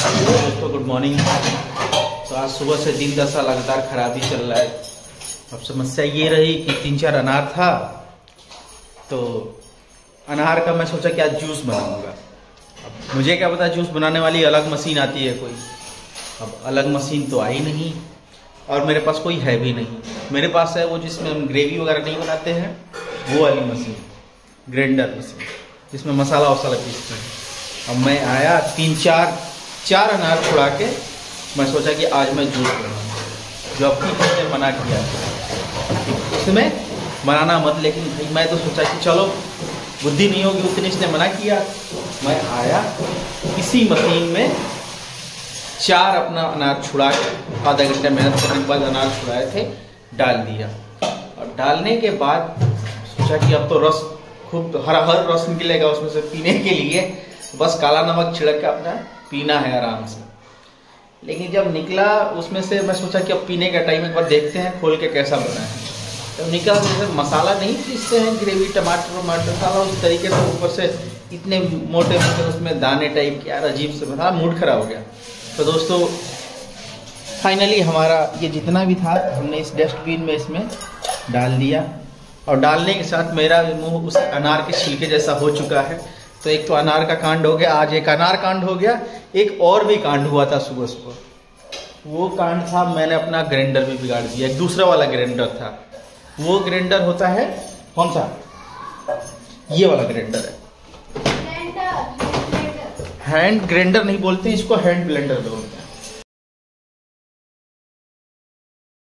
दोस्तों good morning. तो आज सुबह से दिन दशा लगातार खराब ही चल रहा है। अब समस्या ये रही कि 3-4 अनार था, तो अनार का मैं सोचा कि आज जूस बनाऊंगा। अब मुझे क्या पता जूस बनाने वाली अलग मशीन आती है कोई। अब अलग मशीन तो आई नहीं और मेरे पास कोई है भी नहीं। मेरे पास है वो जिसमें हम ग्रेवी वगैरह नहीं बनाते हैं, वो वाली मशीन, ग्राइंडर मशीन जिसमें मसाला वसाला पीसते हैं। अब मैं आया 3-4 अनार छुड़ा के मैं सोचा कि आज मैं जूस बनाऊंगा, जो अब की मैंने मना किया इसमें बनाना मत। लेकिन भाई मैं तो सोचा कि चलो बुद्धि नहीं होगी उतनी, इसने मना किया। मैं आया इसी मशीन में 4 अपना अनार छुड़ा के, आधा घंटा मेहनत करने के बाद अनार छुड़ाए थे, डाल दिया। और डालने के बाद सोचा कि अब तो रस खूब हर रस निकलेगा उसमें से पीने के लिए, बस काला नमक छिड़क के अपना पीना है आराम से। लेकिन जब निकला उसमें से मैं सोचा कि अब पीने का टाइम एक बार देखते हैं खोल के कैसा बना है। तो निकला जैसे मसाला नहीं पीसते हैं, ग्रेवी टमाटर साला उस तरीके से, ऊपर से इतने मोटे मोटे उसमें दाने टाइप के, यार अजीब से बना, मूड खराब हो गया। तो दोस्तों फाइनली हमारा ये जितना भी था हमने इस डस्टबिन में इसमें डाल दिया। और डालने के साथ मेरा मुंह उस अनार के छिलके जैसा हो चुका है। तो एक तो अनार का कांड हो गया, आज एक अनार कांड हो गया। एक और भी कांड हुआ था सुबह सुबह, वो कांड था मैंने अपना ग्राइंडर भी बिगाड़ दिया। एक दूसरा वाला ग्राइंडर था, वो ग्राइंडर होता है कौन सा, ये वाला ग्राइंडर है। हैंड ग्राइंडर नहीं बोलते इसको, हैंड ब्लेंडर बोलते हैं।